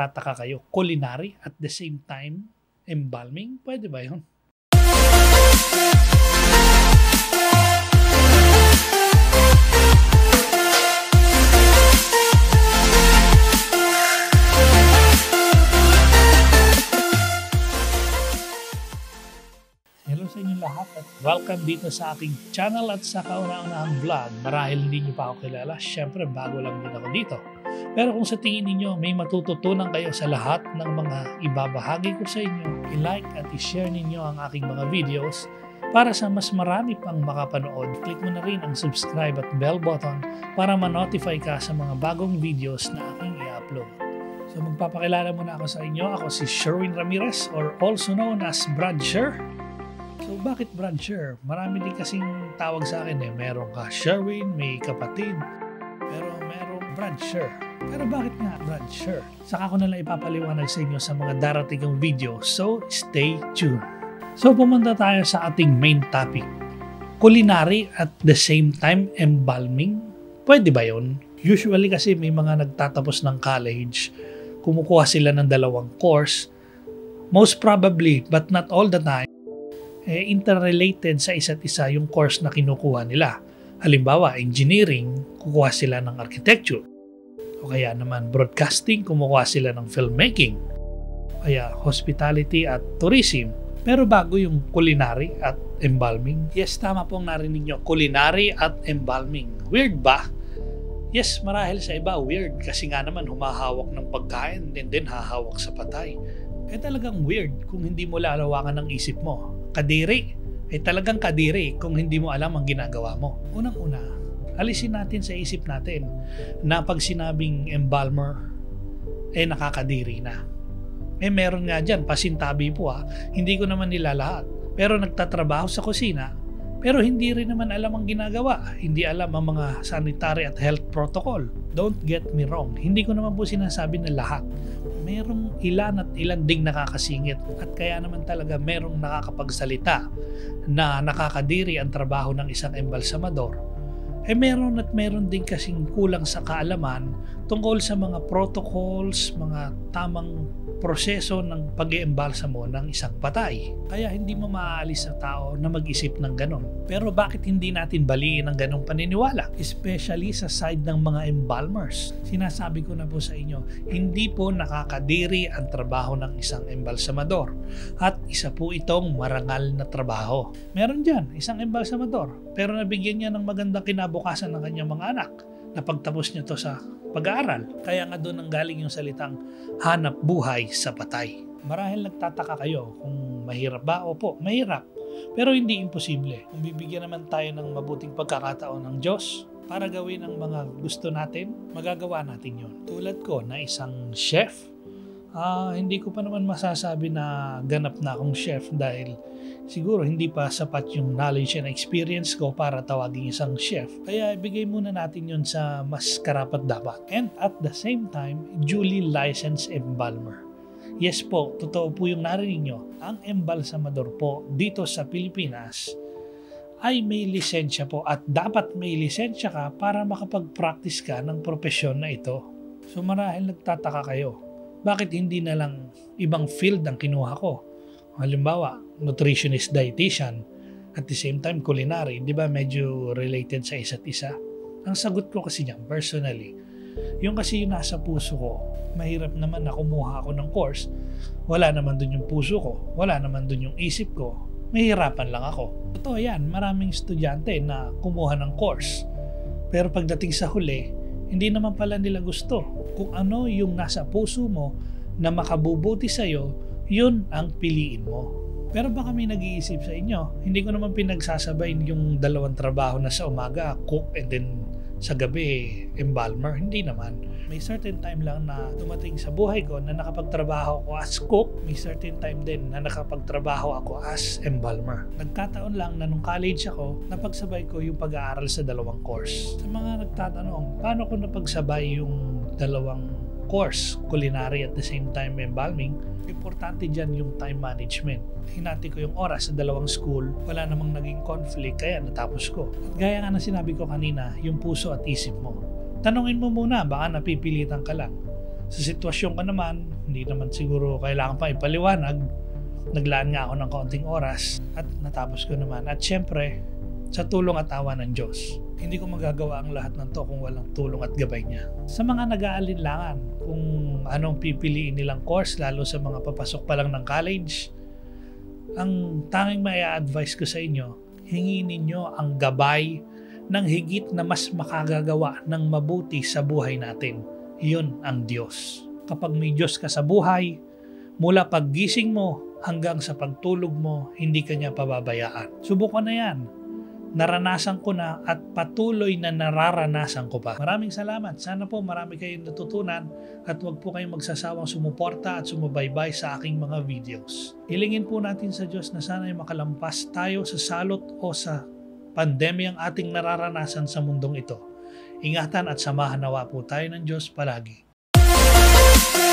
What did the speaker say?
nagtataka kayo, culinary at the same time, embalming? Pwede ba yun? Hello sa inyo lahat at welcome dito sa aking channel at sa kauna-unahang vlog. Marahil hindi nyo pa ako kilala, syempre bago lang din ako dito. Pero kung sa tingin ninyo may matututunan kayo sa lahat ng mga ibabahagi ko sa inyo, i-like at i-share ninyo ang aking mga videos para sa mas marami pang makapanood. Click mo na rin ang subscribe at bell button para ma-notify ka sa mga bagong videos na aking i-upload. So magpapakilala muna ako sa inyo. Ako si Sherwin Ramirez or also known as BradSheR. So bakit BradSheR? Marami din kasing tawag sa akin eh. Meron ka Sherwin, may kapatid, pero merong BradSheR. Pero bakit nga BradSheR? Saka ko nalang ipapaliwanag sa inyo sa mga darating video. So stay tuned. So pumunta tayo sa ating main topic. Culinary at the same time embalming. Pwede ba yun? Usually kasi may mga nagtatapos ng college, kumukuha sila ng dalawang course. Most probably, but not all the time, interrelated sa isa't isa yung course na kinukuha nila. Halimbawa, engineering, kukuha sila ng architecture. O kaya naman broadcasting, kumukuha sila ng filmmaking. Kaya hospitality at tourism. Pero bago yung culinary at embalming. Yes, tama pong narinig nyo. Culinary at embalming. Weird ba? Yes, marahil sa iba weird. Kasi nga naman humahawak ng pagkain and then hahawak sa patay. Talagang weird kung hindi mo lalawakan ng isip mo. Kadiri. Talagang kadiri kung hindi mo alam ang ginagawa mo. Unang-una, alisin natin sa isip natin na pag sinabing embalmer, nakakadiri na. Meron nga dyan, pasintabi po hindi ko naman nila lahat. Pero nagtatrabaho sa kusina, pero hindi rin naman alam ang ginagawa. Hindi alam ang mga sanitary at health protocol. Don't get me wrong. Hindi ko naman po sinasabi na lahat. Merong ilan at ilan ding nakakasingit. At kaya naman talaga merong nakakapagsalita na nakakadiri ang trabaho ng isang embalsamador. Meron at meron din kasing kulang sa kaalaman tungkol sa mga protocols, mga tamang proseso ng pag-iembalsamo ng isang patay. Kaya hindi mo maaalis sa tao na mag-isip ng ganon. Pero bakit hindi natin baliin ang ganong paniniwala? Especially sa side ng mga embalmers. Sinasabi ko na po sa inyo, hindi po nakakadiri ang trabaho ng isang embalsamador. At isa po itong marangal na trabaho. Meron dyan, isang embalsamador. Pero nabigyan niya ng magandang kinabukasan ng kanyang mga anak. Napagtapos niya to sa pag-aaral. Kaya nga doon ang galing yung salitang hanap buhay sa patay. Marahil nagtataka kayo kung mahirap ba? Opo, mahirap. Pero hindi imposible. Kung bibigyan naman tayo ng mabuting pagkakataon ng Diyos para gawin ang mga gusto natin, magagawa natin yun. Tulad ko na isang chef, hindi ko pa naman masasabi na ganap na akong chef dahil siguro hindi pa sapat yung knowledge and experience ko para tawagin isang chef. Kaya ibigay muna natin yun sa mas karapat dapat. And at the same time, duly licensed embalmer. Yes po, totoo po yung narinig nyo. Ang embalsamador po dito sa Pilipinas ay may lisensya po at dapat may lisensya ka para makapag-practice ka ng profesyon na ito. So marahil nagtataka kayo, bakit hindi na lang ibang field ang kinuha ko? Halimbawa, nutritionist, dietitian, at the same time culinary, di ba medyo related sa isa't isa? Ang sagot ko kasi niyan, personally, yung kasi yung nasa puso ko, mahirap naman na kumuha ako ng course, wala naman dun yung puso ko, wala naman dun yung isip ko, mahirapan lang ako. Totoo yan, maraming estudyante na kumuha ng course, pero pagdating sa huli, hindi naman pala nila gusto. Kung ano yung nasa puso mo na makabubuti sa'yo, yun ang piliin mo. Pero baka may nag-iisip sa inyo, hindi ko naman pinagsasabay yung dalawang trabaho na sa umaga, cook, and then sa gabi, embalmer. Hindi naman. May certain time lang na dumating sa buhay ko na nakapagtrabaho ako as cook. May certain time din na nakapagtrabaho ako as embalmer. Nagkataon lang na nung college ako, napagsabay ko yung pag-aaral sa dalawang course. Sa mga nagtatanong, paano ko napagsabay yung dalawang course, culinary at the same time embalming? Importante dyan yung time management. Hinati ko yung oras sa dalawang school, wala namang naging conflict, kaya natapos ko. At gaya nga na sinabi ko kanina, yung puso at isip mo. Tanungin mo muna, baka napipilitan ka lang. Sa sitwasyon ko naman, hindi naman siguro kailangan pa ipaliwanag. Naglaan nga ako ng kaunting oras at natapos ko naman. At syempre, sa tulong at awa ng Diyos. Hindi ko magagawa ang lahat ng to kung walang tulong at gabay niya. Sa mga nag-aalinlangan kung anong pipiliin nilang course, lalo sa mga papasok pa lang ng college, ang tanging mai-advise ko sa inyo, hingin ninyo ang gabay ng higit na mas makagagawa ng mabuti sa buhay natin. Yun ang Diyos. Kapag may Diyos ka sa buhay, mula paggising mo hanggang sa pagtulog mo, hindi ka niya pababayaan. Subukan na yan. Naranasan ko na at patuloy na nararanasan ko pa. Maraming salamat. Sana po marami kayong natutunan at huwag po kayong magsasawang sumuporta at sumubaybay sa aking mga videos. Hilingin po natin sa Diyos na sana'y makalampas tayo sa salot o sa pandemyang ating nararanasan sa mundong ito. Ingatan at samahan nawa po tayo ng Diyos palagi.